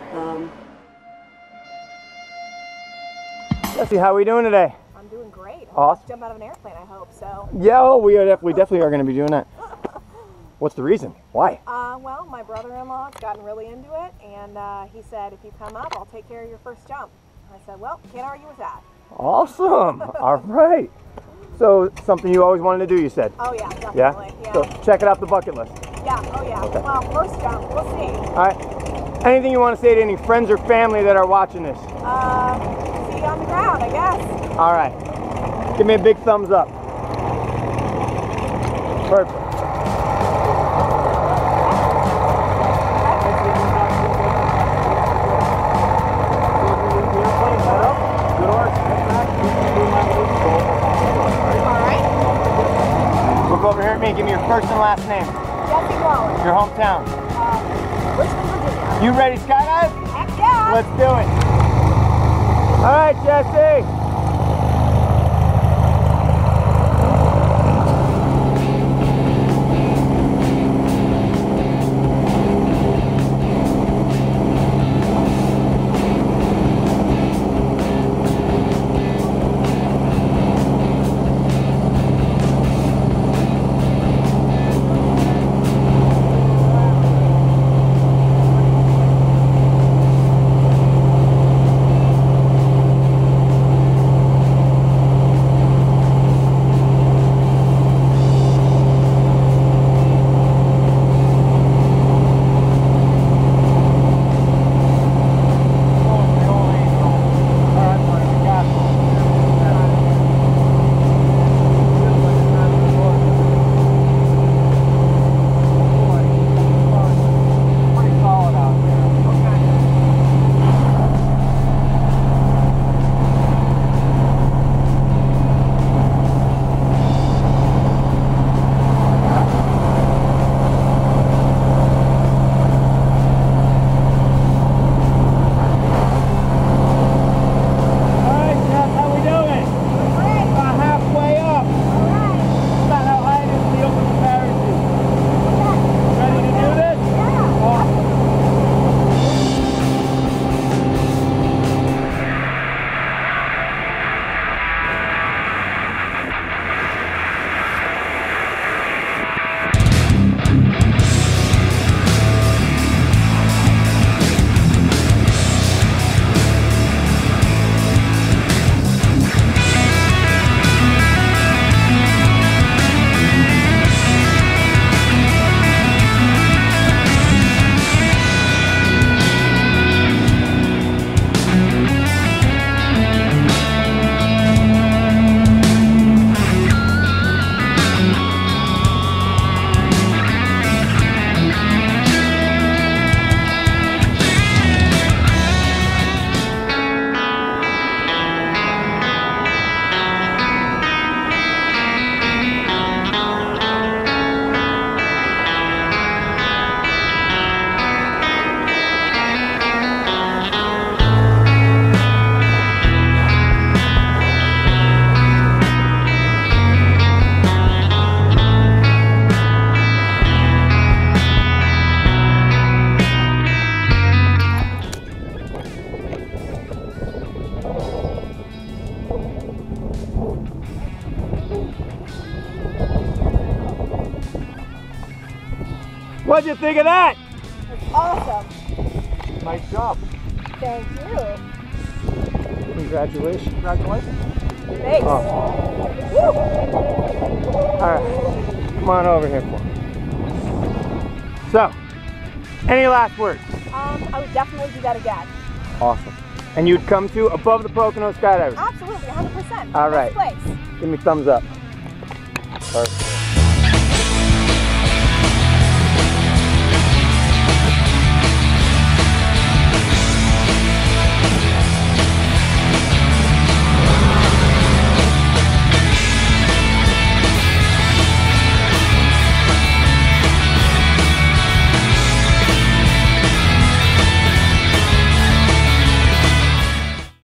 Jesse, how are we doing today? I'm doing great. Awesome. Jump out of an airplane, I hope so. Yeah, oh, we definitely are going to be doing that. What's the reason? Why? Well, my brother-in-law's gotten really into it, and he said, if you come up, I'll take care of your first jump. I said, well, can't argue with that. Awesome. All right. So, something you always wanted to do, you said? Oh, yeah, definitely. Yeah? So, check it off the bucket list. Yeah, oh, yeah. Okay. Well, first jump, we'll see. All right. Anything you want to say to any friends or family that are watching this? See you on the ground, I guess. All right. Give me a big thumbs up. Perfect. Look over here at me and give me your first and last name. Jesse Wallace. Your hometown. Richmond, Virginia. You ready, skydive? Heck yeah! Let's do it. All right, Jesse. What'd you think of that? It's awesome. Nice job. Thank you. Congratulations. Congratulations. Thanks. Oh. Woo. All right. Come on over here for me. So, any last words? I would definitely do that again. Awesome. And you'd come to Above the Pocono Skydivers? Absolutely, 100%. All right. Best place. Give me thumbs up. Perfect.